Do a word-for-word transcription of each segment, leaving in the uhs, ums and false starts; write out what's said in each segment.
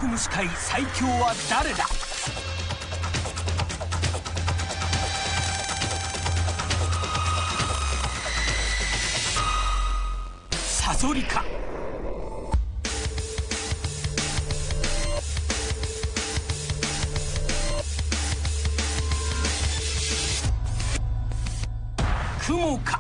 毒虫界最強は誰だ。サソリかクモか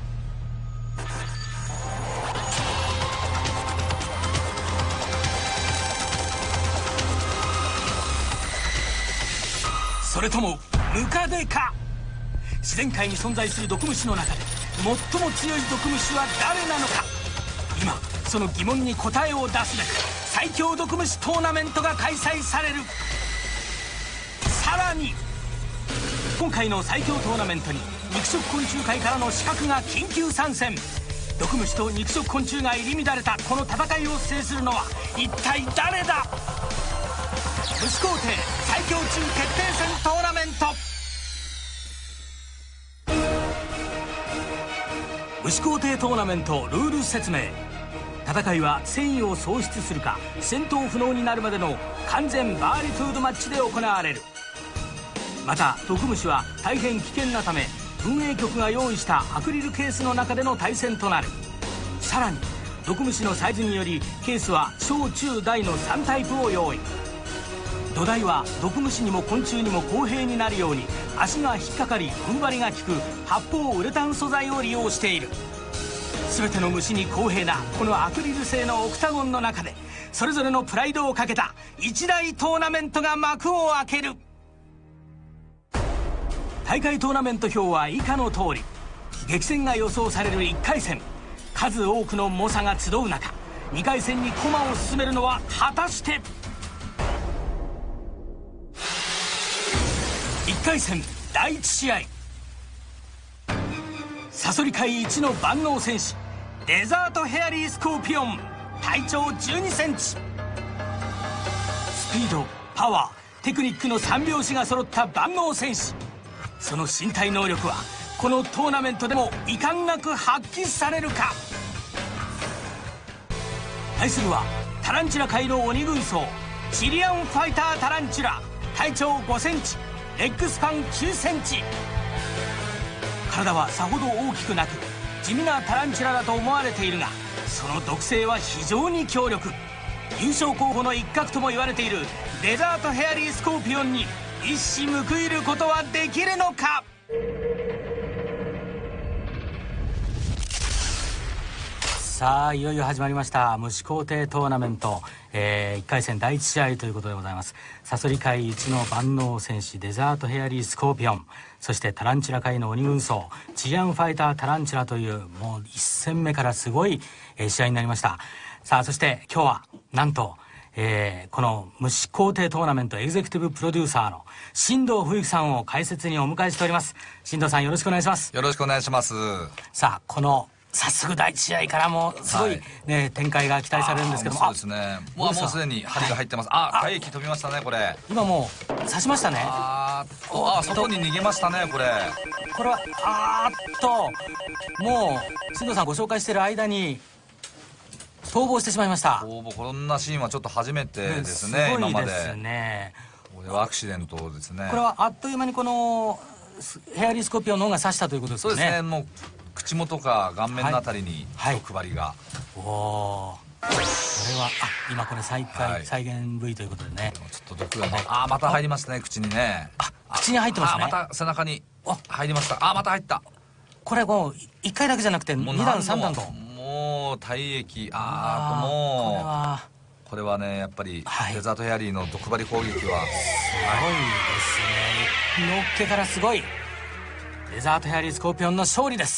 それともムカデか。自然界に存在する毒虫の中で最も強い毒虫は誰なのか。今その疑問に答えを出すべく最強毒虫トーナメントが開催される。さらに今回の最強トーナメントに肉食昆虫界からの刺客が緊急参戦。毒虫と肉食昆虫が入り乱れたこの戦いを制するのは一体誰だ。虫皇帝最強チーム決定戦トーナメント。虫皇帝トーナメントルール説明。戦いは戦意を喪失するか戦闘不能になるまでの完全バーリトゥードマッチで行われる。また毒虫は大変危険なため運営局が用意したアクリルケースの中での対戦となる。さらに毒虫のサイズによりケースは小中大のさんタイプを用意。土台は毒虫にも昆虫にも公平になるように足が引っかかり踏ん張りが利く発泡ウレタン素材を利用している。全ての虫に公平なこのアクリル製のオクタゴンの中でそれぞれのプライドをかけた一大トーナメントが幕を開ける。大会トーナメント表は以下の通り。激戦が予想されるいっかい戦、数多くの猛者が集う中にかい戦に駒を進めるのは果たして。いっかい戦だいいち試合、サソリ界一の万能戦士デザートヘアリースコーピオン、体長じゅうにセンチ。スピード、パワー、テクニックの三拍子が揃った万能戦士。その身体能力はこのトーナメントでも遺憾なく発揮されるか。対するはタランチュラ界の鬼軍曹チリアンファイタータランチュラ、体長ごセンチ、レッグスパンきゅうセンチ。体はさほど大きくなく地味なタランチュラだと思われているがその毒性は非常に強力。優勝候補の一角とも言われているデザートヘアリースコーピオンに一矢報いることはできるのか。さあいよいよ始まりました虫皇帝トーナメント、えー、いっかい戦だいいち試合ということでございます。サソリ界一の万能戦士デザートヘアリースコーピオン、そしてタランチュラ界の鬼軍曹チリアンファイタータランチュラというもういっ戦目からすごい、えー、試合になりました。さあそして今日はなんとえー、この虫皇帝トーナメントエグゼクティブプロデューサーの新藤冬樹さんを解説にお迎えしております。新藤さんよろしくお願いします。 よろしくお願いします。 さあこの早速だいいち試合からもすごい、ね、はい、展開が期待されるんですけども、 そうですね、もうもうすでに針が入ってます。はい、あ、体液飛びましたねこれ。 今もう刺しましたね。 あーあ、外に逃げましたねこれ。 これはあーっともう新藤さんご紹介している間に逃亡してしまいました。 逃亡、こんなシーンはちょっと初めてですね、 すごい今まで。 ですね。 これはアクシデントですね。 これはあっという間にこのヘアリースコーピオンの方が刺したということですね。 そうですね、もう口元か顔面のあたりに毒針が、はい、 おお、これはあ今これ再開、はい、再現部位ということでね、 ちょっと毒がね、あまた入りますね口にね。 あ口に入ってますね。 あまた背中に入りました。あまた入った。これもういっかいだけじゃなくてに段さん段ともう体液、あーともうこれはこれはねやっぱり、はい、デザートヘアリーの毒針攻撃はすごいですね。 のっけからすごいデザートヘアリースコーピオンの勝利です。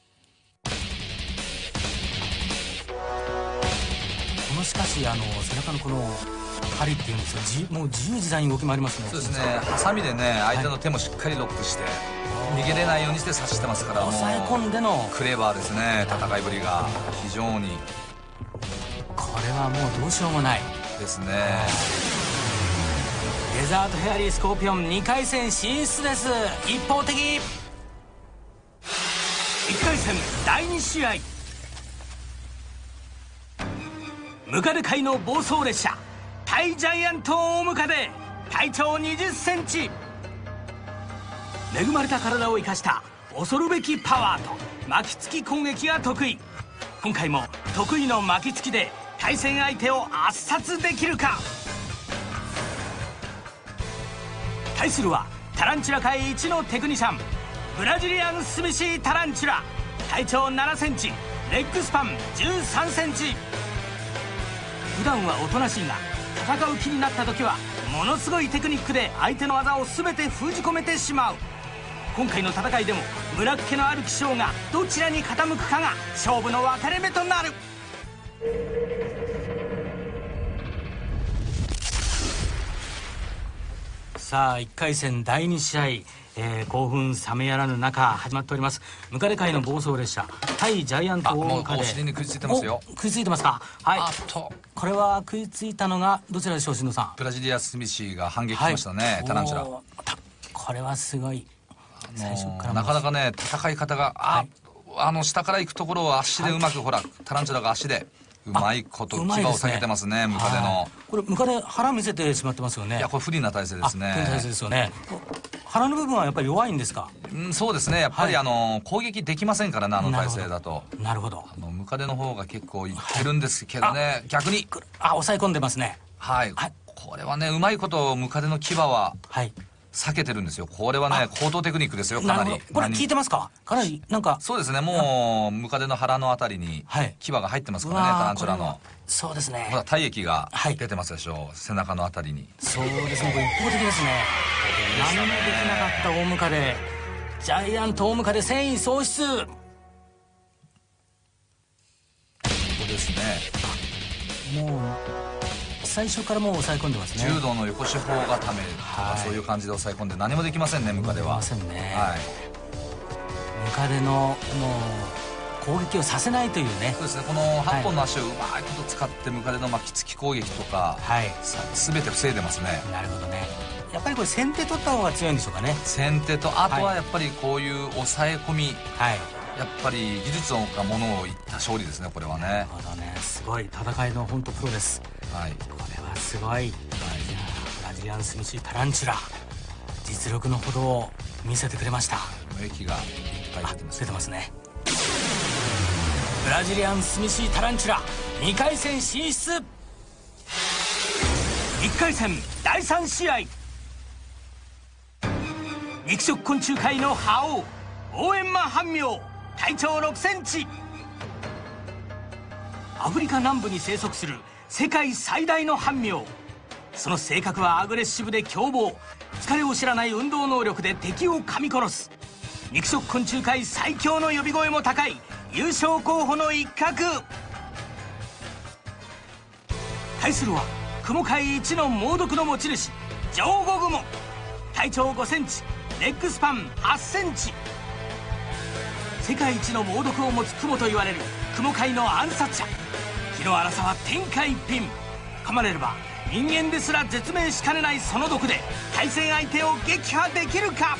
このしかしあの背中のこの針っていうんですがじもう自由自在に動き回りますね。 そうですね、ハサミでね相手の手もしっかりロックして、はい、逃げれないようにして刺してますから、 抑え込んでのクレバーですね、戦いぶりが非常に。 これはもうどうしようもないですね。 デザートヘアリースコーピオンにかい戦進出です。一方的。いっかい戦だいに試合、ムカデ界の暴走列車対ジャイアントオオムカデ、体長にじゅっセンチ。恵まれた体を生かした恐るべきパワーと巻きつき攻撃が得意。今回も得意の巻きつきで対戦相手を圧殺できるか。対するはタランチュラ界一のテクニシャン、ブラジリアンスミシータランチュラ、体長ななセンチ、レッグスパンじゅうさんセンチ。普段はおとなしいが戦う気になった時はものすごいテクニックで相手の技を全て封じ込めてしまう。今回の戦いでも村っ気のある騎将がどちらに傾くかが勝負の分かれ目となる。さあいっかい戦だいに試合、えー、興奮冷めやらぬ中始まっております。ムカデ界の暴走列車対ジャイアント大ムカデ。 お尻に食いついてますよ。 食いついてますか。はい。 あとこれは食いついたのがどちらでしょう、しんのさん。 ブラジリアスミシーが反撃しましたね、はい、タランチュラ。 これはすごい。 最初からなかなかね戦い方があ、はい、あの下から行くところを足でうまく、はい、ほらタランチュラが足でうまいこと牙を下げてますね、ムカデの。 これムカデ腹見せてしまってますよね。 いやこれ不利な体勢ですね。 不利な体勢ですよね。腹の部分はやっぱり弱いんですか。 うん、そうですね。やっぱり、はい、あの攻撃できませんからね、あの体勢だと。 なるほど。 あのムカデの方が結構いってるんですけどね、はい、逆にあ抑え込んでますね。 はい、はい、これはねうまいことムカデの牙は避けてるんですよ。これはね高等テクニックですよ、かなり。 これ効いてますか。かなりなんかそうですね。もうムカデの腹のあたりに牙が入ってますからね、タランチュラの。 そうですね。 ほら体液が出てますでしょう、はい、背中のあたりに。 そうですね、これ一方的ですね。何もできなかった大ムカデ、ジャイアント大ムカデ繊維喪失。ここですね。もう最初からもう抑え込んでますね。 柔道の横四方固めとか、そういう感じで抑え込んで何もできませんね、ムカデは。 できませんね。 はい。 ムカデのもう攻撃をさせないというね。 そうですね。このはっぽんの足をうまいこと使ってムカデの巻きつき攻撃とか、はい、全て防いでますね。 なるほどね。やっぱりこれ先手取った方が強いんでしょうかね。 先手と、あとはやっぱりこういう抑え込み、はい、やっぱり技術がものを言った勝利ですね、これはね。なるほどね。 すごい戦いの本当プロです。はい。これはすごい。はい、いやブラジリアンスミシータランチュラ、実力のほどを見せてくれました。 液がいっぱい出てます。 出てますね。ブラジリアンスミシータランチュラにかい戦進出。いっかい戦だいさん試合、肉食昆虫界の覇王オオエンマハンミョウ、体長ろくセンチ。アフリカ南部に生息する世界最大のハンミョウ。その性格はアグレッシブで凶暴、疲れを知らない運動能力で敵を噛み殺す。肉食昆虫界最強の呼び声も高い優勝候補の一角。対するは雲界一の猛毒の持ち主ジョウゴグモ、体長ごセンチ、レッグスパンはちセンチ。世界一の猛毒を持つクモと言われる雲界の暗殺者。火の荒さは天下一品。噛まれれば人間ですら絶命しかねないその毒で対戦相手を撃破できるか。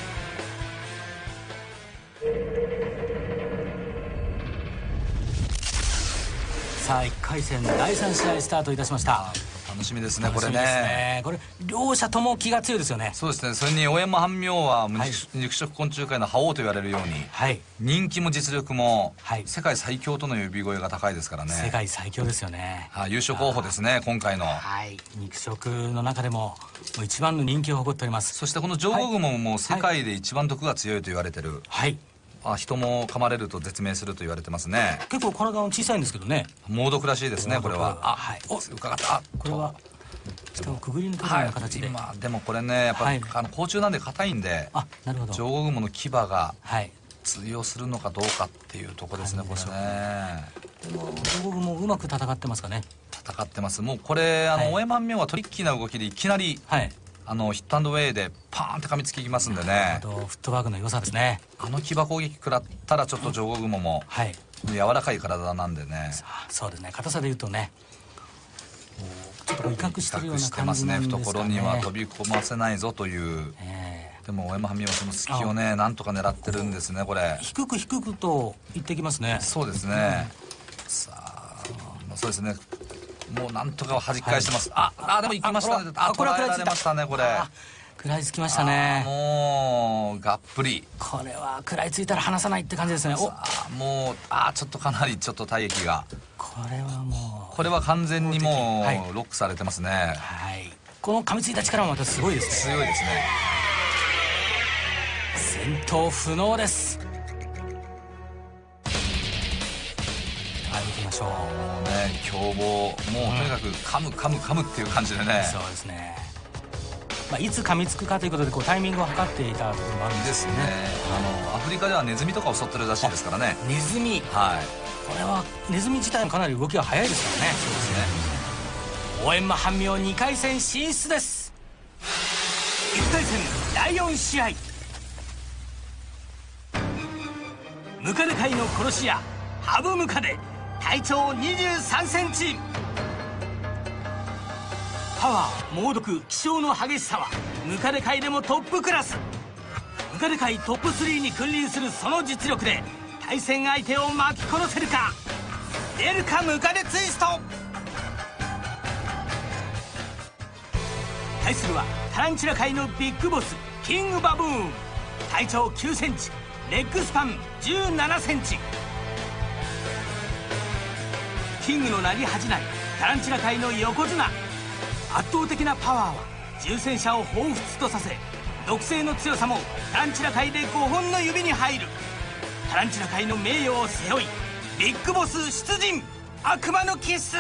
さあいっかい戦だいさん試合スタートいたしました。 楽しみですね、これね。 これ両者とも気が強いですよね。 そうですね。それにオエンマハンミョウは肉食昆虫界の覇王と言われるように、はい、人気も実力も世界最強との呼び声が高いですからね。 世界最強ですよね。 はい、優勝候補ですね、今回の。 はい、肉食の中でももう一番の人気を誇っております。 そしてこのジョウゴグモも世界で一番毒が強いと言われてる。はい。あ、人も噛まれると絶命すると言われてますね。 結構体の小さいんですけどね。 猛毒らしいですね、これは。あ、はい。お、伺った。 これは下をくぐり抜けるような形で。 はい、今でもこれね、やっぱ、はい、あの甲虫なんで硬いんで、あ、なるほど。ジョウゴグモの牙が通用するのかどうかっていうところですね、これね。 でもジョウゴグモうまく戦ってますかね。 戦ってます。もうこれあのオエマンミョウはトリッキーな動きでいきなり。はい。あのヒットアンドウェイでパーンって噛みつききますんでね。 フットワークの良さですね。 あの牙攻撃食らったらちょっとジョウゴグモも柔らかい体なんでね。 そうですね。硬さで言うとね、ちょっと威嚇してるような感じなんですかね。 懐には飛び込ませないぞという。でもオエマハンミョウはその隙をねなんとか狙ってるんですね、これ。 低く低くと言ってきますね。 そうですね。さあ、そうですね。 もうなんとか弾き返してます。はい、ああでも行きましたね。あ、捉えられましたねこれ。 食らいつきましたね。 もうがっぷり。 これは食らいついたら離さないって感じですね。おもうあちょっとかなりちょっと体液が、 これはもうこれは完全にもうロックされてますね。 はい、この噛みついた力もまたすごいですね。 強いですね。 戦闘不能です。はい、見てみましょう。 もうね凶暴、もうとにかく噛む噛む噛むっていう感じでね。 そうですね。まあ、いつ噛みつくかということでこうタイミングを測っていたところもあるんですよね。 ですね。あのアフリカではネズミとかを襲ってるらしいですからね。 ネズミ、 はい、 これはネズミ自体もかなり動きが速いですからね。 そうですね。 応援マ半妙にかい戦進出です。いっかい戦だいよん試合、ムカデ界の殺し屋ハブムカデ、体長にじゅうさんセンチ。パワー、猛毒、気性の激しさはムカデ界でもトップクラス。ムカデ界トップスリーに君臨するその実力で対戦相手を巻き殺せるか。出るかムカデツイスト。対するはタランチュラ界のビッグボスキングバブーン、体長きゅうセンチ、レッグスパンじゅうななセンチ。キングの名に恥じないタランチュラ界の横綱。圧倒的なパワーは重戦車を彷彿とさせ、毒性の強さもタランチュラ界でごほんの指に入る。タランチュラ界の名誉を背負いビッグボス出陣、悪魔のキス。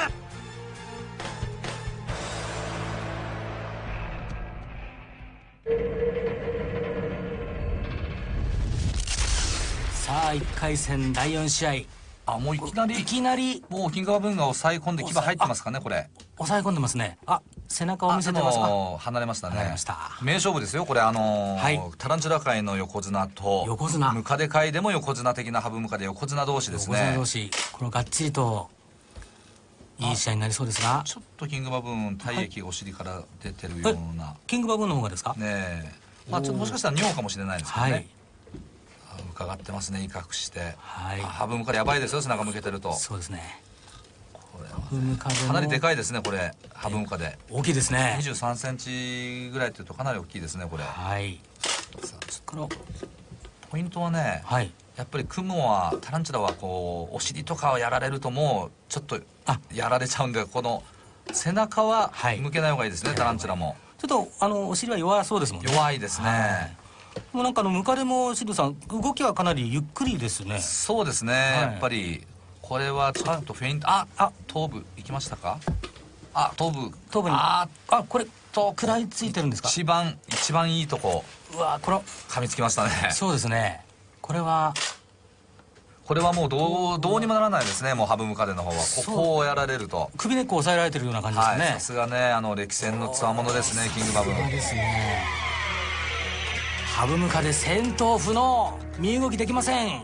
さあいっかい戦だいよん試合、 あもういきなりいきなりもうキングバブーンが抑え込んで牙入ってますかねこれ。 抑え込んでますね。あ、背中を見せてますか。 離れましたね。 離れました。 名勝負ですよこれ。あのーはい、 タランチュラ界の横綱と横綱、 ムカデ界でも横綱的なハブムカデ、横綱同士ですね。 横綱同士、このがっちりといい試合になりそうですが、 ちょっとキングバブーン体液がお尻から出てるような、 キングバブーンの方がですかねえ、まあちょっともしかしたら尿かもしれないですけどね、 はい、 伺ってますね威嚇して、 はい、 ハブムカデやばいですよ背中向けてると。 そうですね。 これはかなりでかいですねこれ。ハブムカデ大きいですね。 にじゅうさんセンチぐらいというとかなり大きいですねこれ。 はい。このポイントはね、 はい、 やっぱりクモはタランチュラはこうお尻とかをやられるともうちょっとやられちゃうんで、この背中は向けない方がいいですね、はい、タランチュラもちょっとあのお尻は弱そうですもんね。 弱いですね、はい、 もうなんかあのムカデもシルさん動きはかなりゆっくりですね。 そうですね、はい、やっぱりこれはちょっとフェイント、ああ頭部いきましたか。あ頭部頭部にああこれと食らいついてるんですか。 一番一番いいとこ、 うわこれ噛みつきましたね。 そうですね。これはこれはもうどうどうにもならないですね。もうハブムカデの方はここをやられると首根っこ押さえられてるような感じですかね。 さすがねあの歴戦のつわものですねキングバブーン。 そうですね。ハブムカデ戦闘不能、身動きできません。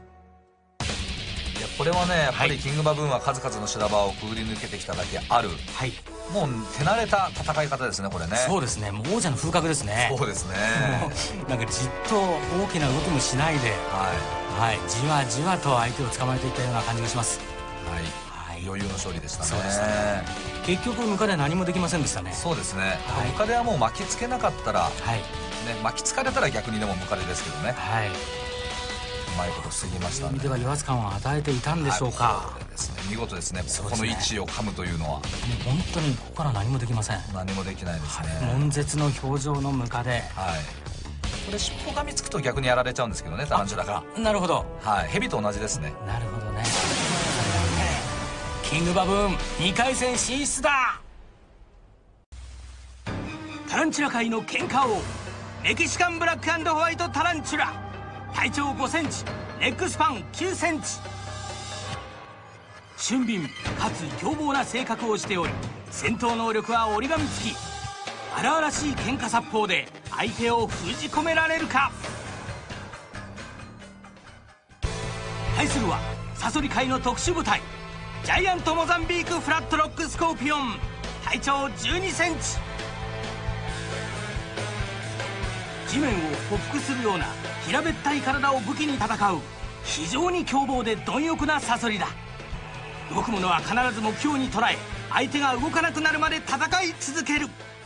これはねやっぱりキングバブーンは数々の修羅場をくぐり抜けてきただけある、はい、もう手慣れた戦い方ですねこれね。 そうですね。もう王者の風格ですね。 そうですねなんかじっと大きな動きもしないで、はい、はい、じわじわと相手を捕まえていったような感じがします。 はい、はい、余裕の勝利でしたね。 そうですね。結局ムカデは何もできませんでしたね。 そうですね、はい、ムカデはもう巻きつけなかったら、はいね、巻きつかれたら逆にでもムカデですけどね、はい、うまいこと防ぎましたね。 では威圧感を与えていたんでしょうか。 これですね見事ですね。ここの位置を噛むというのはもう本当にここから何もできません。 何もできないですね、 はい、悶絶の表情のムカデ、はい、 これ尻尾噛みつくと逆にやられちゃうんですけどねタランチュラが。 なるほど、 はい、ヘビと同じですね。 なるほどね。キングバブーンにかい戦進出だ。タランチュラ界の喧嘩王メキシカンブラック&ホワイトタランチュラ、体長ごセンチ、レッグスパンきゅうセンチ。俊敏かつ凶暴な性格をしており戦闘能力は折り紙付き。荒々しい喧嘩殺法で相手を封じ込められるか。対するはサソリ界の特殊部隊ジャイアントモザンビークフラットロックスコーピオン、体長じゅうにセンチ。地面を匍匐するような平べったい体を武器に戦う非常に凶暴で貪欲なサソリだ。動く者は必ず目標に捉え相手が動かなくなるまで戦い続ける。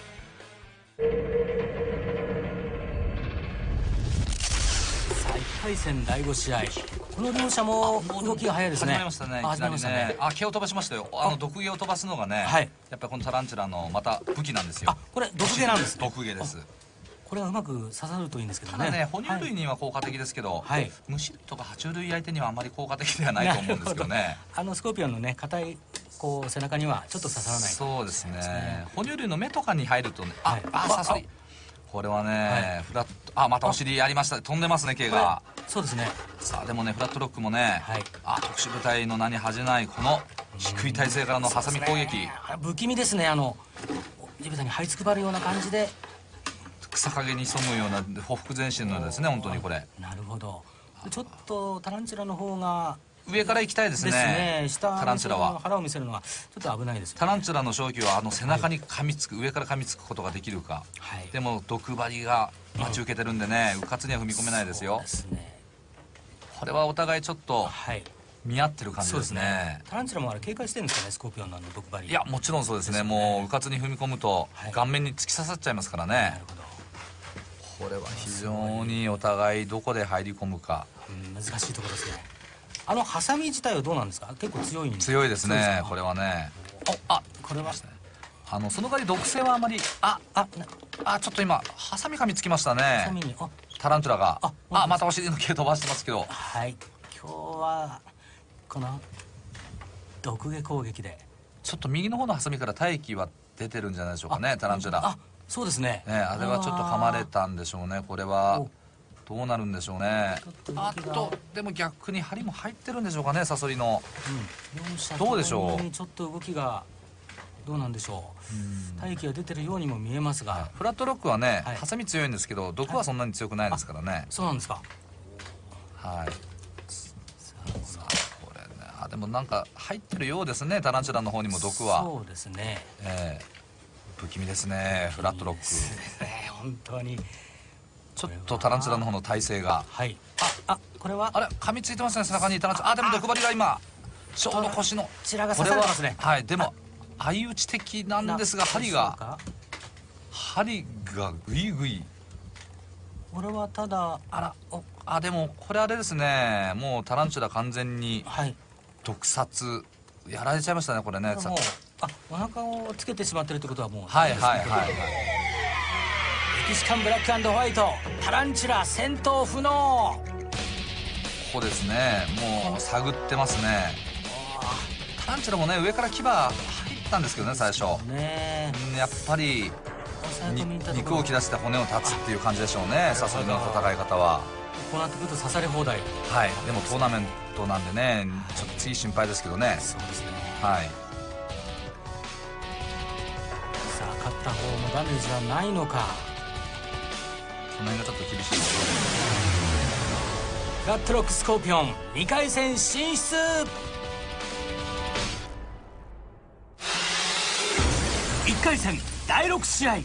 さあいっかい戦だいご試合、この両者も動きが早いですね。 始まりましたね。いきなりね。あ、毛を飛ばしましたよ。あの毒毛を飛ばすのがね、やっぱりこのタランチュラのまた武器なんですよ。 あ、これ毒毛なんです。 毒毛です。 これはうまく刺さるといいんですけどね。 ただね、哺乳類には効果的ですけど、はい、虫類とか爬虫類相手にはあまり効果的ではないと思うんですけどね。 あのスコーピオンのね、硬いこう背中にはちょっと刺さらない。 そうですね。哺乳類の目とかに入るとね、あ、あ、サソリ。これはね、フラット、あ、またお尻やりました。飛んでますね、毛が。 そうですね。 さあでもね、フラットロックもね、あ、特殊部隊の名に恥じないこの低い体勢からのハサミ攻撃。 不気味ですね。あの地べたに這いつくばるような感じで。 草陰に潜むようなほふ前進のようですね、本当にこれ。 なるほど。ちょっとタランチュラの方が上から行きたいですね。ですね。 下タランチュラは腹を見せるのはちょっと危ないですよね。 タランチュラの勝機はあの背中に噛みつく、はい、上から噛みつくことができるか。はい、でも毒針が待ち受けてるんでね、うかつには踏み込めないですよ。そうですね。これはお互いちょっと見合ってる感じですね。はい、ですね。 タランチュラもあれ警戒してるんですかね、スコーピオンの毒針。 いや、もちろんそうですね。もううかつに踏み込むと顔面に突き刺さっちゃいますからね。はい、なるほど。これは非常にお互いどこで入り込むか、 うん、難しいところですね。あのハサミ自体はどうなんですか？結構強いんですか？ 強いですね、これはね。あ、これはあのその代わり毒性はあまり、あああ、ちょっと今ハサミ噛みつきましたね、タランチュラが。あ、またお尻の毛飛ばしてますけど。 はい、今日はこの毒毛攻撃でちょっと右の方のハサミから体液は出てるんじゃないでしょうかね、タランチュラ。 そうですね。 ね、あれはちょっと噛まれたんでしょうね。これはどうなるんでしょうね。あとでも逆に針も入ってるんでしょうかね、サソリの。うん、どうでしょう。 ちょっと動きがどうなんでしょう。体液が出てるようにも見えますが、はい、 フラットロックはね、はい、ハサミ強いんですけど毒はそんなに強くないですからね。はい、 そうなんですか。 はい。さあこれね、あ、でもなんか入ってるようですね、タランチュラの方にも毒は。 そうですね。 えー不気味ですね、フラットロック。 本当にちょっとタランチュラの方の体勢が。 はい。あ、あ、これはあれ噛みついてますね、背中にタランチュラ。あ、でも毒針が今ちょうど腰のちらが刺されてますね。 はい、でも相打ち的なんですが、針が針がグイグイ。 これはただ、 あら、あ、でもこれあれですね、もうタランチュラ完全に毒殺やられちゃいましたね、これね。 あ、お腹をつけてしまってるってことはもう。 はいはいはいはい。 メキシカンブラック&ホワイト、タランチュラ戦闘不能。 ここですね、もう探ってますね。タランチュラもね、上から牙入ったんですけどね、最初ね。やっぱり肉を切らせて骨を断つっていう感じでしょうね、サソリの戦い方は。 こうなってくると刺され放題。 はい。でもトーナメントなんでね、ちょっと次心配ですけどね。 そうですね。 はい。 さあ、勝った方もダメージはないのか。 その辺がちょっと厳しいですね。 フラットロックスコーピオンにかい戦進出。いっかい戦だいろく試合、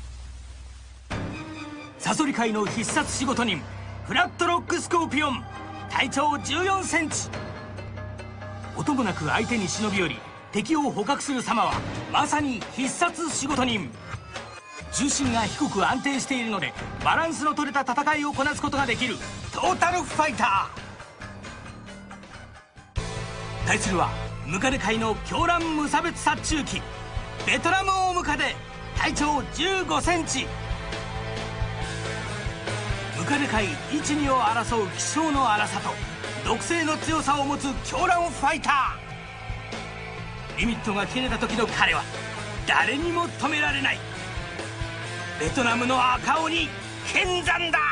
サソリ界の必殺仕事人フラットロックスコーピオン、体長じゅうよんセンチ。音もなく相手に忍び寄り敵を捕獲する様はまさに必殺仕事人。重心が低く安定しているのでバランスの取れた戦いをこなすことができるトータルファイター。対するはムカデ界の狂乱無差別殺虫機ベトナムオウムカデ、体長じゅうごセンチ。ムカデ界いちにを争う希少の荒さと毒性の強さを持つ狂乱ファイター。リミットが切れた時の彼は誰にも止められない。ベトナムの赤鬼剣山だ。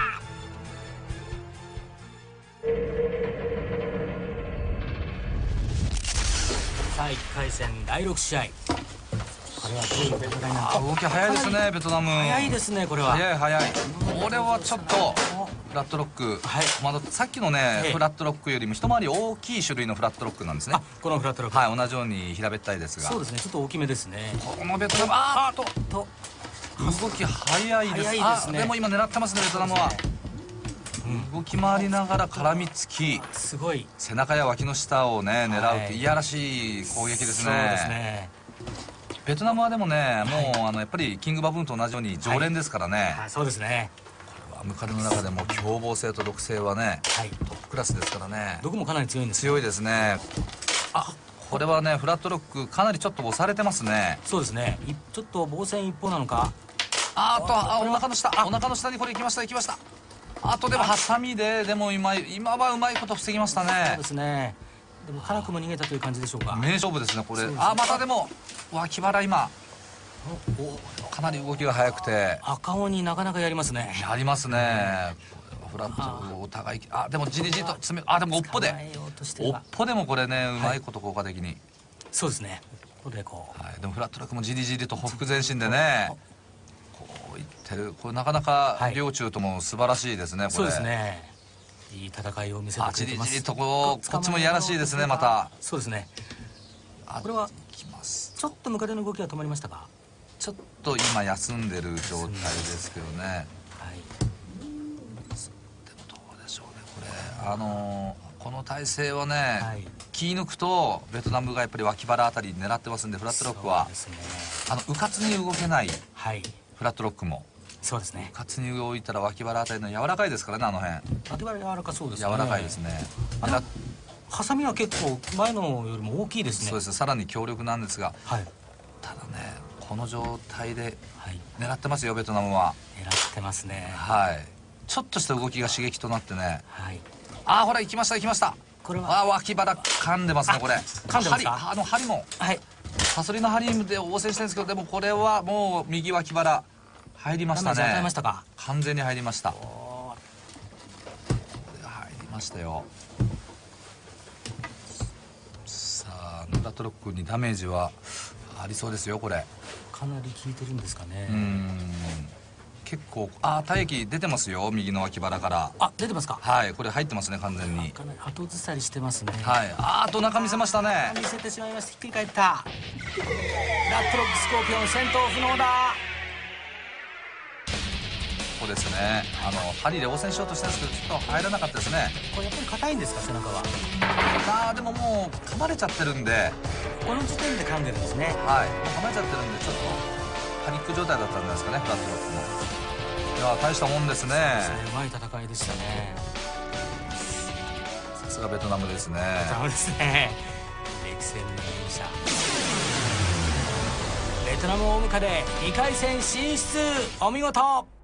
さあいっかい戦だいろく試合、これはどういう戦いなんですか。 動き早いですね、ベトナム。 早いですね、これは。 早い早い。これはちょっとフラットロック、はい、まださっきのね、ええ、フラットロックよりも一回り大きい種類のフラットロックなんですね。あ、 このフラットロック、 はい、同じように平べったいですが。 そうですね、ちょっと大きめですね。 このベトナム、あーとと動き早いです。早いですね。でも今狙ってますね、ベトナムは。動き回りながら絡みつき、 すごい背中や脇の下をね狙うっていやらしい攻撃ですね。 そうですね。 ベトナムはでもね、もうあのやっぱりキングバブーンと同じように常連ですからね、 はい、そうですね。 ムカデの中でも凶暴性と毒性はね、はい、トップクラスですからね。 毒もかなり強いんです。 強いですね。あ、これはねフラットロックかなりちょっと押されてますね。 そうですね。ちょっと防戦一方なのか。 あーとあお腹の下、お腹の下にこれ行きました行きました。あとでもハサミででも今今はうまいこと防ぎましたね。 そうですね。でも辛くも逃げたという感じでしょうか。 名勝負ですねこれ。あ、またでも脇腹今かなり動きが速くて、 赤鬼なかなかやりますね。 やりますね。フラットお互い、あでもじりじりと詰め、あでもおっぽでおっぽでもこれねうまいこと効果的に、 そうですね。ここでこう、 はい、でもフラットロックもじりじりとほふ前進でねこういってる。これなかなか両中とも素晴らしいですねこれ。 そうですね。いい戦いを見せてくれてます。 じりじりとこうこっちもいやらしいですねまた。 そうですね。これはちょっとムカデの動きが止まりましたか。 ちょっと今休んでる状態ですけどね。はい。でもどうでしょうねこれ。あのー、この体勢はね、はい、気抜くとベトナムがやっぱり脇腹あたり狙ってますんで、フラットロックは、ね、あのうかつに動けない、はい、フラットロックも。そうですね。うかつに動いたら脇腹あたりの柔らかいですからね、あの辺。脇腹柔らかそうですね。柔らかいですね。ハサミは結構前のよりも大きいですね。そうです。さらに強力なんですが、はい、ただねこの状態で狙ってますよベトナムは。狙ってますね。はい。ちょっとした動きが刺激となってね。はい。ああほら行きました行きました。これはあ脇腹噛んでますねこれ。噛んでますか。あの針も。はい。サソリの針で応戦してるんですけど、でもこれはもう右脇腹入りましたね。入りましたか。完全に入りました。これ入りましたよ。さあフラットロックにダメージはありそうですよこれ。かなり効いてるんですかね。うん。結構あ体液出てますよ右の脇腹から。あ出てますか。はい、これ入ってますね完全に。かなり後ずさりしてますね。はい。ああと中見せましたね。見せてしまいました。ひっくり返った。フラットロックスコーピオン戦闘不能だ。ここですね。あの針で応戦しようとしたんですけどちょっと入らなかったですね。これやっぱり硬いんですか背中は。ああでももう噛まれちゃってるんで。この時点で噛んでるんですね。はい。もう噛まれちゃってるんでちょっとパニック状態だったんじゃないですかねフラットロックも。いや大したもんですね。うまい戦いでしたね。さすがベトナムですね。ベトナムですね。歴戦の勇者。ベトナム大ムカでにかい戦進出お見事。